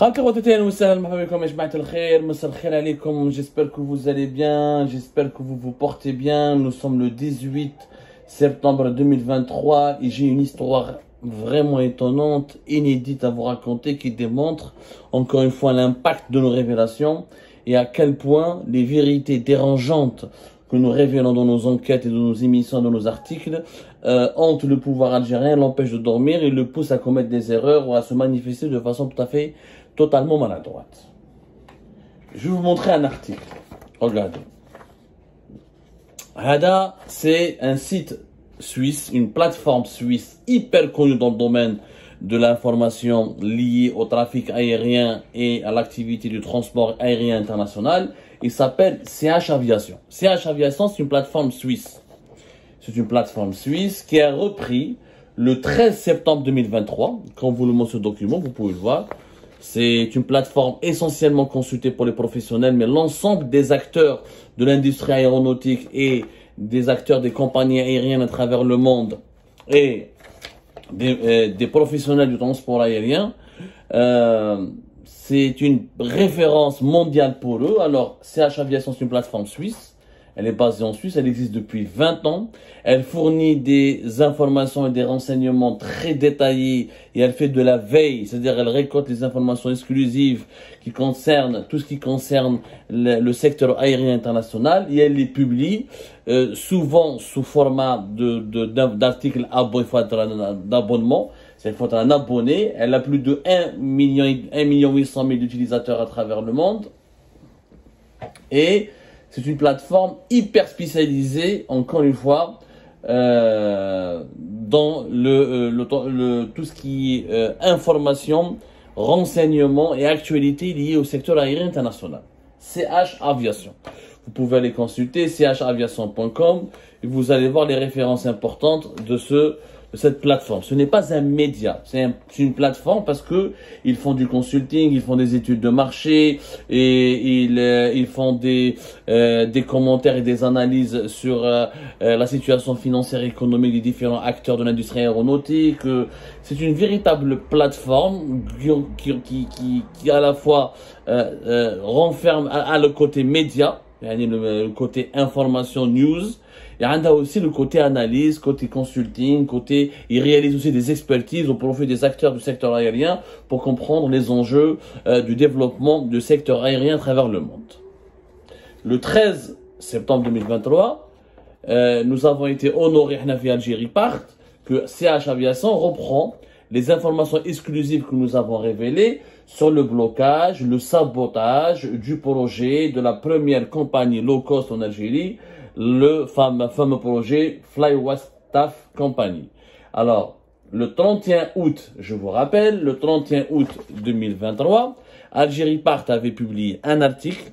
J'espère que vous allez bien, j'espère que vous vous portez bien. Nous sommes le 18 septembre 2023 et j'ai une histoire vraiment étonnante, inédite à vous raconter qui démontre encore une fois l'impact de nos révélations et à quel point les vérités dérangeantes que nous révélons dans nos enquêtes et dans nos émissions, dans nos articles, hantent le pouvoir algérien, l'empêche de dormir et le pousse à commettre des erreurs ou à se manifester de façon totalement maladroite. Je vais vous montrer un article. Regardez. Hada, c'est un site suisse, une plateforme suisse hyper connue dans le domaine de l'information liée au trafic aérien et à l'activité du transport aérien international. Il s'appelle CH Aviation. CH Aviation, c'est une plateforme suisse. C'est une plateforme suisse qui a repris le 13 septembre 2023. Quand vous le montrez ce document, vous pouvez le voir. C'est une plateforme essentiellement consultée pour les professionnels, mais l'ensemble des acteurs de l'industrie aéronautique et des acteurs des compagnies aériennes à travers le monde et des professionnels du transport aérien, c'est une référence mondiale pour eux. Alors, CH Aviation, c'est une plateforme suisse. Elle est basée en Suisse, elle existe depuis 20 ans. Elle fournit des informations et des renseignements très détaillés et elle fait de la veille, c'est-à-dire elle récolte les informations exclusives qui concernent tout ce qui concerne le secteur aérien international et elle les publie souvent sous format d'articles d'abonnement. Il faut être un abonné. Elle a plus de 1 800 000 utilisateurs à travers le monde. Et c'est une plateforme hyper spécialisée, encore une fois, dans tout ce qui est information, renseignement et actualité liées au secteur aérien international. CH Aviation. Vous pouvez aller consulter chaviation.com et vous allez voir les références importantes de cette plateforme. Ce n'est pas un média, c'est une plateforme parce que ils font du consulting, ils font des études de marché et ils font des commentaires et des analyses sur la situation financière et économique des différents acteurs de l'industrie aéronautique. C'est une véritable plateforme qui à la fois renferme à le côté média, le côté information, news. Il y a aussi le côté analyse, côté consulting, il réalise aussi des expertises au profit des acteurs du secteur aérien pour comprendre les enjeux du développement du secteur aérien à travers le monde. Le 13 septembre 2023, nous avons été honorés via Algérie Part que CH Aviation reprend les informations exclusives que nous avons révélées sur le blocage, le sabotage du projet de la première compagnie low cost en Algérie, le fameux projet FlyWestAF Company. Alors, le 31 août, je vous rappelle, le 31 août 2023, Algérie Part avait publié un article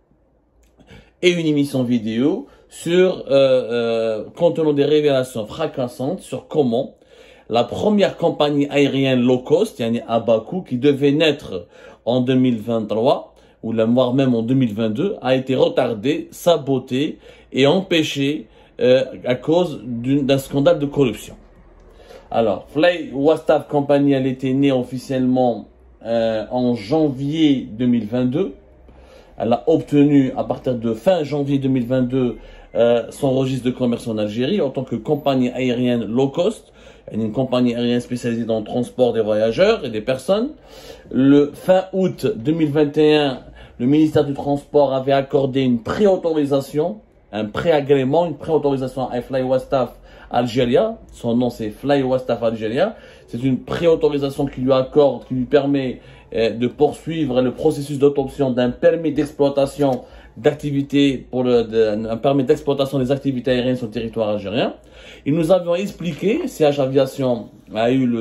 et une émission vidéo sur contenant des révélations fracassantes sur comment la première compagnie aérienne low cost, yani à bas coût, qui devait naître en 2023, ou voire même en 2022, a été retardée, sabotée et empêchée à cause d'un scandale de corruption. Alors, FlyWestAF Company, elle était née officiellement en janvier 2022. Elle a obtenu, à partir de fin janvier 2022, son registre de commerce en Algérie en tant que compagnie aérienne low cost, une compagnie aérienne spécialisée dans le transport des voyageurs et des personnes. Le fin août 2021, le ministère du Transport avait accordé une préautorisation, un préagrément, une préautorisation à FlyWestAF Algeria. Son nom c'est FlyWestAF Algeria. C'est une préautorisation qui lui accorde, qui lui permet de poursuivre le processus d'obtention d'un permis d'exploitation d'activité un permis d'exploitation des activités aériennes sur le territoire algérien. Et nous avions expliqué, CH Aviation a eu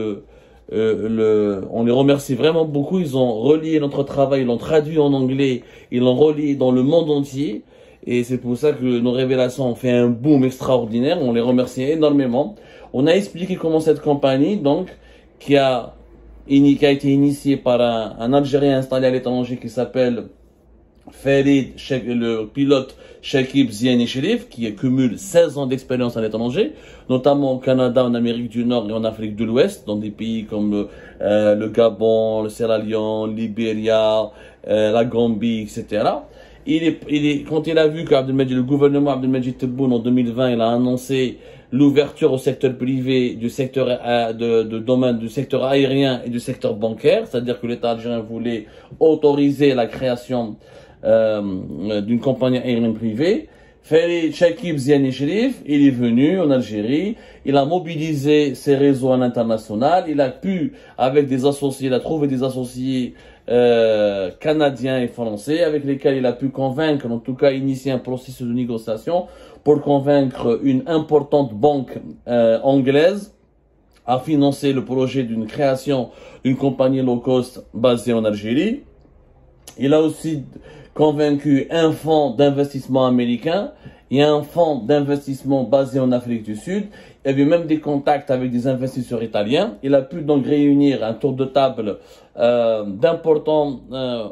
on les remercie vraiment beaucoup. Ils ont relié notre travail, ils l'ont traduit en anglais, ils l'ont relié dans le monde entier. Et c'est pour ça que nos révélations ont fait un boom extraordinaire. On les remercie énormément. On a expliqué comment cette compagnie, donc, qui a été initiée par un Algérien installé à l'étranger qui s'appelle Farid, le pilote Shakib Ziani Sherif, qui cumule 16 ans d'expérience à l'étranger, notamment au Canada, en Amérique du Nord et en Afrique de l'Ouest, dans des pays comme le Gabon, le Sierra Leone, Libéria, la Gambie, etc. Quand il a vu que le gouvernement Abdelmajid Tebboune en 2020, il a annoncé l'ouverture au secteur privé du secteur domaine du secteur aérien et du secteur bancaire, c'est-à-dire que l'État algérien voulait autoriser la création d'une compagnie aérienne privée. Farid Shakib Ziani Sherif, il est venu en Algérie, il a mobilisé ses réseaux à l'international, il a pu, avec des associés, il a trouvé des associés canadiens et français avec lesquels il a pu convaincre, en tout cas initier un processus de négociation pour convaincre une importante banque anglaise à financer le projet d'une création d'une compagnie low cost basée en Algérie. Il a aussi convaincu un fonds d'investissement américain et un fonds d'investissement basé en Afrique du Sud. Il y avait même des contacts avec des investisseurs italiens. Il a pu donc réunir un tour de table d'importants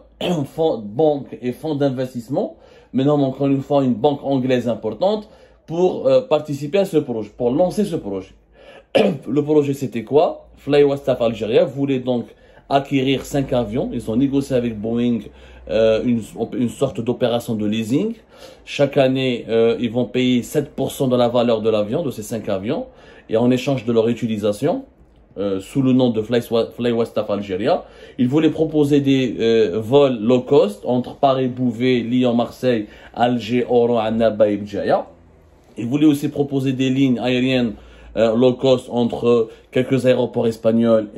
banques et fonds d'investissement, maintenant encore une fois une banque anglaise importante, pour participer à ce projet, pour lancer ce projet. Le projet c'était quoi? FlyWestAF Algeria voulait donc acquérir 5 avions. Ils ont négocié avec Boeing une sorte d'opération de leasing. Chaque année, ils vont payer 7% de la valeur de l'avion, de ces 5 avions, et en échange de leur utilisation, sous le nom de FlyWestAF Algeria. Ils voulaient proposer des vols low cost entre Paris-Bouvet, Lyon-Marseille, Alger, Oran, Annaba et Bdjaya. Ils voulaient aussi proposer des lignes aériennes low cost entre quelques aéroports espagnols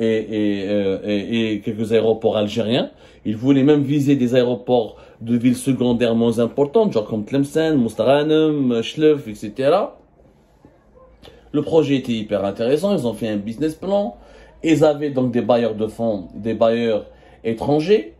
et quelques aéroports algériens. Ils voulaient même viser des aéroports de villes secondaires moins importantes, genre comme Tlemcen, Mostaranem, Chlef, etc. Le projet était hyper intéressant, ils ont fait un business plan. Ils avaient donc des bailleurs de fonds, des bailleurs étrangers.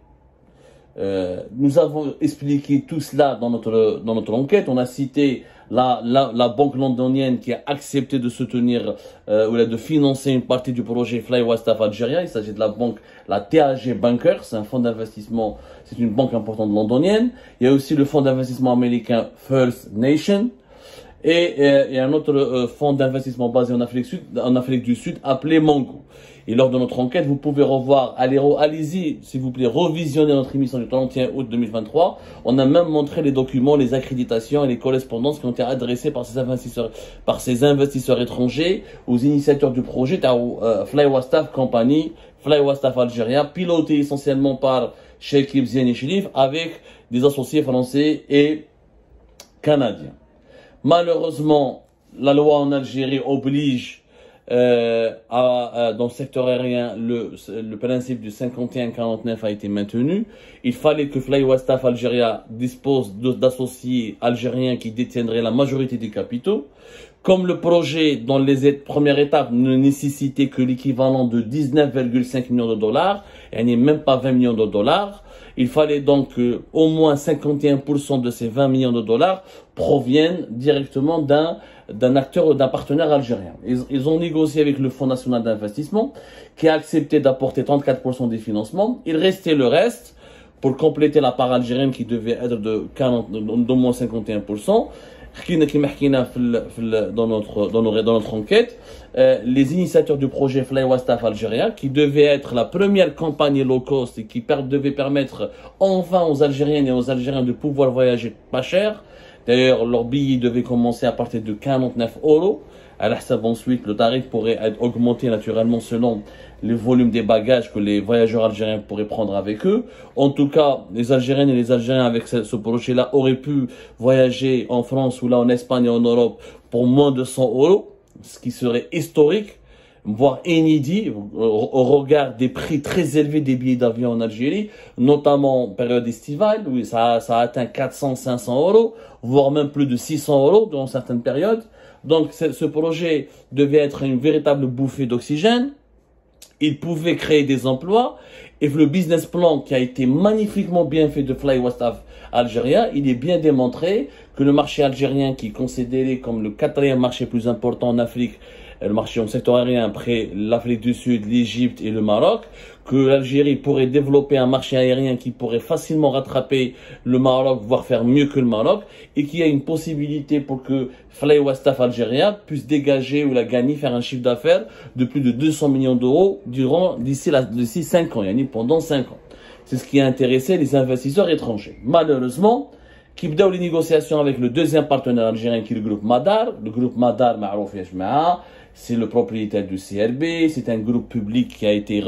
Nous avons expliqué tout cela dans notre enquête. On a cité la banque londonienne qui a accepté de soutenir ou de financer une partie du projet FlyWestAF Algeria. Il s'agit de la banque, la TAG Banker, c'est un fonds d'investissement, c'est une banque importante londonienne. Il y a aussi le fonds d'investissement américain First Nation. Et un autre fonds d'investissement basé en Afrique du Sud appelé Mango. Et lors de notre enquête, vous pouvez revoir, allez-y, s'il vous plaît, revisionner notre émission du 31 août 2023. On a même montré les documents, les accréditations et les correspondances qui ont été adressées par ces investisseurs étrangers aux initiateurs du projet, FlyWestAF Company, FlyWestAF Algeria, piloté essentiellement par Shakib Ziani Sherif avec des associés français et canadiens. Malheureusement, la loi en Algérie oblige dans le secteur aérien, le principe du 51-49 a été maintenu. Il fallait que FlyWestAF Algeria dispose d'associés algériens qui détiendraient la majorité des capitaux. Comme le projet, dans les premières étapes, ne nécessitait que l'équivalent de 19,5 millions de dollars, et n'est même pas 20 millions de dollars, il fallait donc que au moins 51% de ces 20 millions de dollars proviennent directement d'un acteur, d'un partenaire algérien. Ils ont négocié avec le Fonds national d'investissement, qui a accepté d'apporter 34% des financements. Il restait le reste pour compléter la part algérienne qui devait être d'au moins 51%. Dans notre enquête, les initiateurs du projet FlyWestAF Algeria, qui devait être la première compagnie low cost et qui devait permettre enfin aux Algériennes et aux Algériens de pouvoir voyager pas cher. D'ailleurs, leur billet devait commencer à partir de 49 €. À la ensuite, le tarif pourrait être augmenté naturellement selon les volumes des bagages que les voyageurs algériens pourraient prendre avec eux. En tout cas, les Algériennes et les Algériens avec ce projet-là auraient pu voyager en France ou là en Espagne et en Europe pour moins de 100 €, ce qui serait historique, voire inédit au regard des prix très élevés des billets d'avion en Algérie, notamment en période estivale où ça a atteint 400-500 €, voire même plus de 600 € dans certaines périodes. Donc ce projet devait être une véritable bouffée d'oxygène. Il pouvait créer des emplois. Et le business plan qui a été magnifiquement bien fait de FlyWestAF Algeria, il est bien démontré que le marché algérien, qui est considéré comme le 4e marché plus important en Afrique, le marché en secteur aérien après l'Afrique du Sud, l'Égypte et le Maroc, que l'Algérie pourrait développer un marché aérien qui pourrait facilement rattraper le Maroc, voire faire mieux que le Maroc, et qu'il y a une possibilité pour que FlyWestaf Algérie puisse dégager ou la gagner, faire un chiffre d'affaires de plus de 200 millions d'euros d'ici 5 ans, pendant 5 ans. C'est ce qui a intéressé les investisseurs étrangers. Malheureusement, qui بداو les négociations avec le deuxième partenaire algérien qui est le groupe Madar. Le groupe Madar, معروف يا جماعة, c'est le propriétaire du CRB, c'est un groupe public qui a été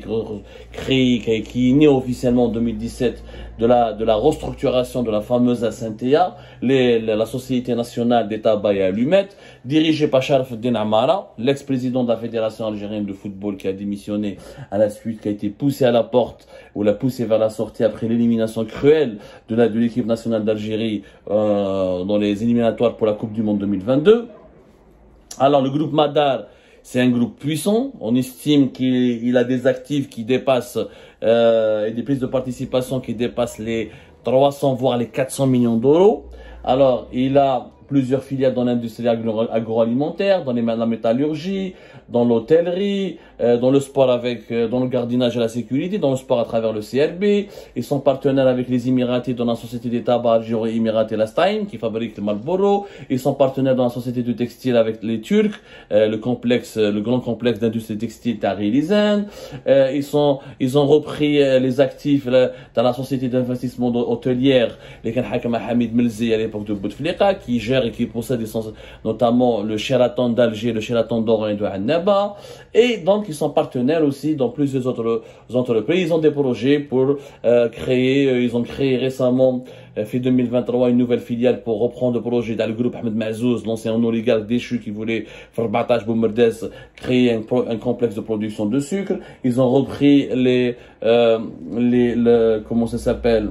créé, qui est né officiellement en 2017 de la restructuration de la fameuse Ascentea, la Société nationale des tabacs et allumettes, dirigée par Sharaf El Amara, l'ex-président de la Fédération algérienne de football qui a démissionné à la suite, qui a été poussé à la porte, ou l'a poussé vers la sortie après l'élimination cruelle de l'équipe nationale d'Algérie dans les éliminatoires pour la Coupe du Monde 2022. Alors, le groupe Madar, c'est un groupe puissant. On estime qu'il a des actifs qui dépassent, et des prises de participation qui dépassent les 300 voire les 400 millions d'euros. Alors, il a plusieurs filiales dans l'industrie agroalimentaire, dans la métallurgie, dans l'hôtellerie, dans le sport dans le gardiennage et la sécurité, dans le sport à travers le CRB. Ils sont partenaires avec les Émiratis dans la société des tabacs algérien Émiratis Lastaim qui fabrique le Marlboro. Ils sont partenaires dans la société de textile avec les Turcs, le grand complexe d'industrie textile Tahrir-Izan. Ils ont repris les actifs dans la société d'investissement hôtelière, les Hakama Hamid Melzi à l'époque de Bouteflika, qui gère et qui possède notamment le Sheraton d'Alger, le Sheraton d'Oran et de Annaba. Et donc, ils sont partenaires aussi dans plusieurs autres entreprises. Ils ont des projets pour ils ont créé récemment, fin 2023, une nouvelle filiale pour reprendre le projet dans le groupe Ahmed Mazouz, l'ancien oligarque déchu qui voulait faire battage Boumerdès, créer un complexe de production de sucre. Ils ont repris comment ça s'appelle?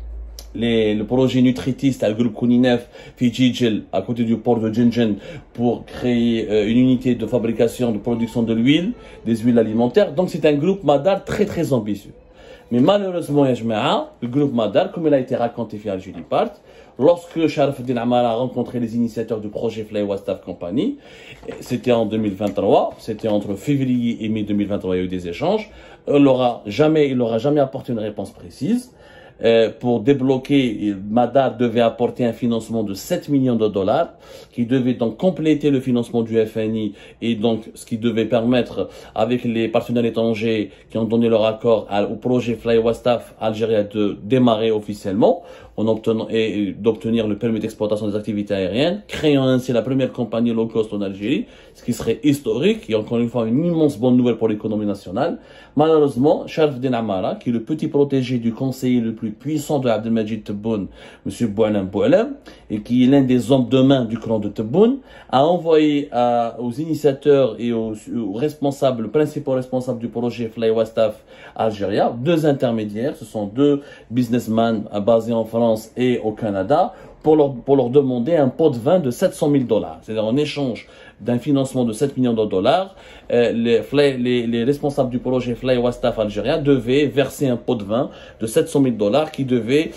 Le projet nutritiste à le groupe Kouninef, Fijijel, à côté du port de Djenjen, pour créer une unité de fabrication, de production de l'huile, des huiles alimentaires. Donc c'est un groupe Madar très très ambitieux. Mais malheureusement, le groupe Madar, comme il a été raconté par Algérie Part, lorsque Sharaf El Amara a rencontré les initiateurs du projet FlyWestaf Company, c'était en 2023, c'était entre février et mai 2023, il y a eu des échanges, il n'aura jamais apporté une réponse précise. Pour débloquer, Madar devait apporter un financement de 7 millions de dollars qui devait donc compléter le financement du FNI et donc ce qui devait permettre avec les partenaires étrangers qui ont donné leur accord au projet FlyWestaf Algérie de démarrer officiellement en obtenant et d'obtenir le permis d'exploitation des activités aériennes, créant ainsi la première compagnie low cost en Algérie, ce qui serait historique et encore une fois une immense bonne nouvelle pour l'économie nationale. Malheureusement, Sharaf El Amara, qui est le petit protégé du conseiller le plus puissant de Abdelmajid Tebboune, M. Boualem, et qui est l'un des hommes de main du clan de Tebboune, a envoyé aux initiateurs et aux principaux responsables du projet FlyWestaf Algérie, deux intermédiaires, ce sont deux businessmen basés en France et au Canada, pour leur demander un pot de vin de 700 000 dollars. C'est-à-dire en échange d'un financement de 7 millions de dollars, les responsables du projet FlyWestaf Algérie devaient verser un pot de vin de 700 000 dollars qui devait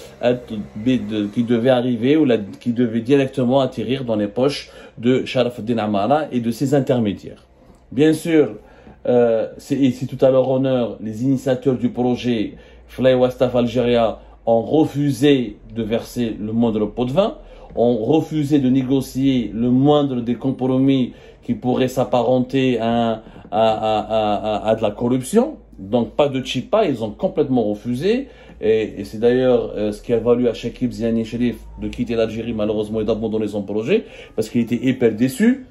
arriver ou qui devait directement atterrir dans les poches de Sharaf El Amara et de ses intermédiaires. Bien sûr, c'est tout à leur honneur, les initiateurs du projet FlyWestaf Algérie ont refusé de verser le moindre pot de vin, ont refusé de négocier le moindre des compromis qui pourraient s'apparenter à de la corruption. Donc pas de chipa, ils ont complètement refusé. Et c'est d'ailleurs ce qui a valu à Chekib Ziani Cherif de quitter l'Algérie malheureusement et d'abandonner son projet parce qu'il était hyper déçu.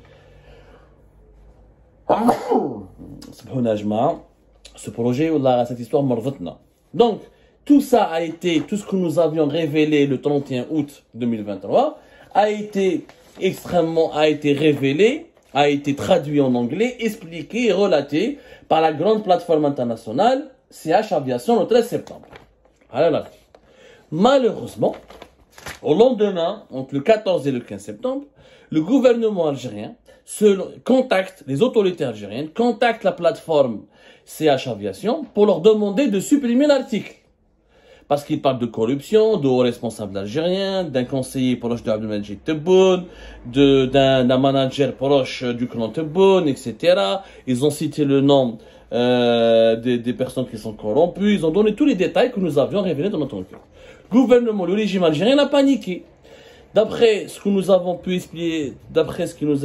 Ce projet, cette histoire morvetna. Donc, tout ça a été, tout ce que nous avions révélé le 31 août 2023 a été révélé, a été traduit en anglais, expliqué et relaté par la grande plateforme internationale CH Aviation le 13 septembre. Alors, malheureusement, au lendemain, entre le 14 et le 15 septembre, le gouvernement algérien les autorités algériennes contactent la plateforme CH Aviation pour leur demander de supprimer l'article. parce qu'il parle de corruption, de hauts responsables algériens, d'un conseiller proche de Abdelmajid Tebboune, d'un manager proche du clan Tebboune, etc. Ils ont cité le nom des personnes qui sont corrompues. Ils ont donné tous les détails que nous avions révélés dans notre enquête. Le gouvernement, le régime algérien a paniqué. D'après ce que nous avons pu expliquer, d'après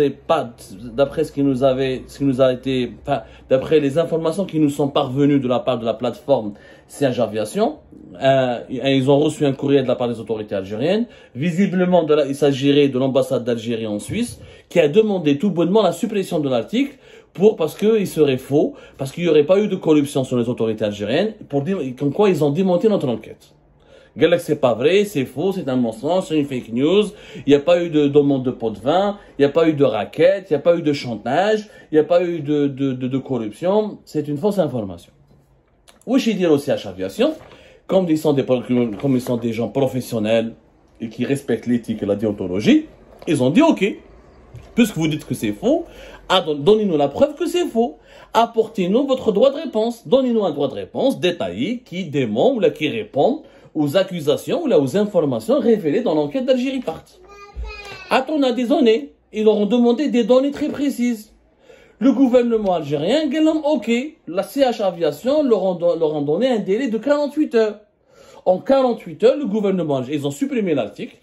les informations qui nous sont parvenues de la part de la plateforme CH Aviation, ils ont reçu un courrier de la part des autorités algériennes. Visiblement, il s'agirait de l'ambassade d'Algérie en Suisse, qui a demandé tout bonnement la suppression de l'article parce qu'il serait faux, parce qu'il n'y aurait pas eu de corruption sur les autorités algériennes, comme quoi ils ont démenti notre enquête. Galaxy, c'est pas vrai, c'est faux, c'est un mensonge, c'est une fake news. Il n'y a pas eu de demande de pot de vin, il n'y a pas eu de raquette, il n'y a pas eu de chantage, il n'y a pas eu de corruption. C'est une fausse information. Oui, je dire aussi à CH Aviation, comme ils sont des gens professionnels et qui respectent l'éthique et la déontologie, ils ont dit OK, puisque vous dites que c'est faux, donnez-nous la preuve que c'est faux. Apportez-nous votre droit de réponse. Donnez-nous un droit de réponse détaillé qui démontre ou qui répond aux accusations ou aux informations révélées dans l'enquête d'Algérie Part. On a des données. Ils leur ont demandé des données très précises. Le gouvernement algérien, OK, la CH Aviation leur ont donné un délai de 48 heures. En 48 heures, le gouvernement algérien, ils ont supprimé l'article.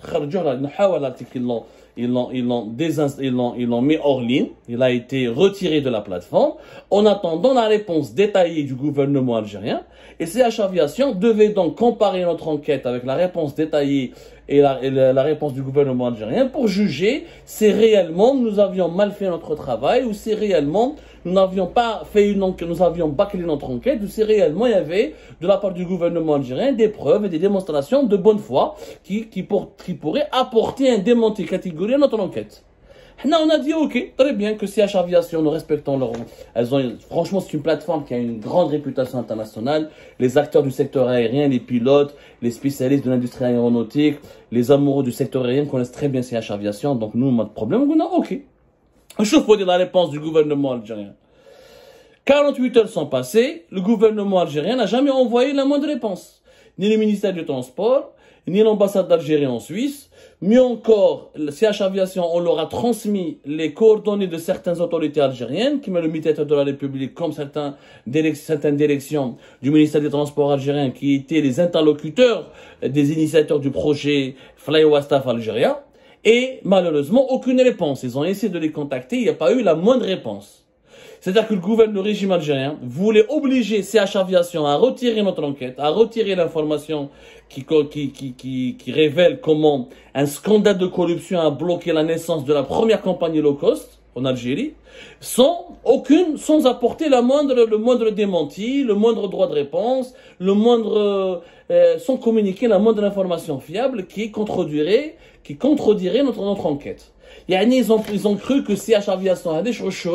Ils l'ont mis hors ligne. Il a été retiré de la plateforme en attendant la réponse détaillée du gouvernement algérien. Et CH Aviation devait donc comparer notre enquête avec la réponse détaillée et la réponse du gouvernement algérien pour juger si réellement nous avions mal fait notre travail ou si réellement nous n'avions pas fait nous avions bâclé notre enquête ou si réellement il y avait de la part du gouvernement algérien des preuves et des démonstrations de bonne foi qui pourraient apporter un démenti catégorique à notre enquête. Là, on a dit OK, très bien que CH Aviation, nous respectons franchement, c'est une plateforme qui a une grande réputation internationale. Les acteurs du secteur aérien, les pilotes, les spécialistes de l'industrie aéronautique, les amoureux du secteur aérien connaissent très bien CH Aviation. Donc nous, pas de problème, on a OK. Je peux dire la réponse du gouvernement algérien. 48 heures sont passées, le gouvernement algérien n'a jamais envoyé la moindre réponse. Ni le ministère du Transport, ni l'ambassade d'Algérie en Suisse. Mieux encore, le CH Aviation, on leur a transmis les coordonnées de certaines autorités algériennes, qui met le ministère de la République, comme certaines directions du ministère des Transports algérien, qui étaient les interlocuteurs des initiateurs du projet Fly Wastaf Algéria. Et malheureusement, aucune réponse. Ils ont essayé de les contacter, il n'y a pas eu la moindre réponse. C'est-à-dire que le régime algérien voulait obliger CH Aviation à retirer notre enquête, à retirer l'information qui révèle comment un scandale de corruption a bloqué la naissance de la première compagnie low cost en Algérie, sans apporter le moindre démenti, le moindre droit de réponse, sans communiquer la moindre information fiable qui contredirait notre enquête. Ils ont cru que CH Aviation a des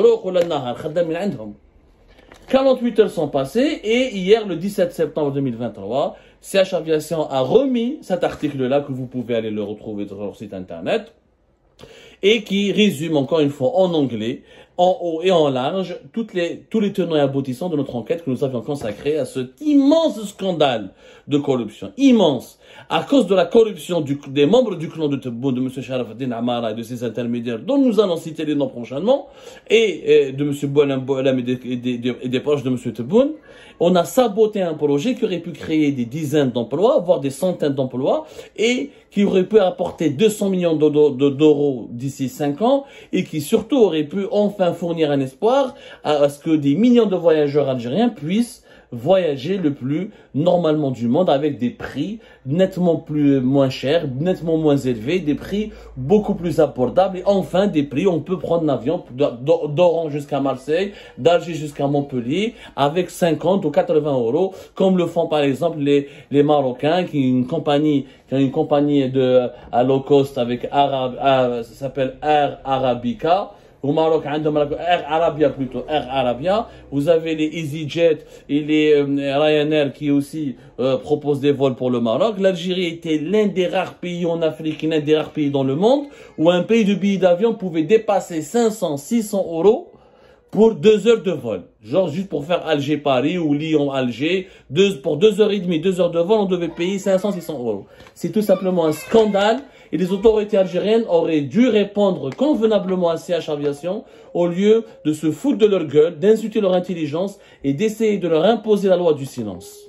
48 heures sont passées et hier, le 17 septembre 2023, CH Aviation a remis cet article-là que vous pouvez aller le retrouver sur leur site internet et qui résume encore une fois en anglais, en haut et en large, tous les tenants et aboutissants de notre enquête que nous avions consacrée à cet immense scandale de corruption. Immense. À cause de la corruption des membres du clan de Tebboune, de M. Sharaf Amara et de ses intermédiaires, dont nous allons citer les noms prochainement, et de M. Boualam et des proches de M. Tebboune, on a saboté un projet qui aurait pu créer des dizaines d'emplois, voire des centaines d'emplois, et qui aurait pu apporter 200 millions d'euros d'ici 5 ans, et qui surtout aurait pu enfin fournir un espoir à ce que des millions de voyageurs algériens puissent voyager le plus normalement du monde avec des prix nettement moins chers, nettement moins élevés, des prix beaucoup plus abordables et enfin des prix, on peut prendre l'avion d'Oran jusqu'à Marseille, d'Alger jusqu'à Montpellier avec 50 ou 80 euros, comme le font par exemple les Marocains qui ont une compagnie à low cost avec ça s'appelle Air Arabica. Au Maroc, Air Arabia, vous avez les EasyJet et les Ryanair qui aussi proposent des vols pour le Maroc. L'Algérie était l'un des rares pays en Afrique, l'un des rares pays dans le monde où un pays de billets d'avion pouvait dépasser 500, 600 euros pour 2 heures de vol. Genre juste pour faire Alger-Paris ou Lyon-Alger, pour 2h30, 2 heures de vol, on devait payer 500-600 euros. C'est tout simplement un scandale et les autorités algériennes auraient dû répondre convenablement à CH Aviation au lieu de se foutre de leur gueule, d'insulter leur intelligence et d'essayer de leur imposer la loi du silence.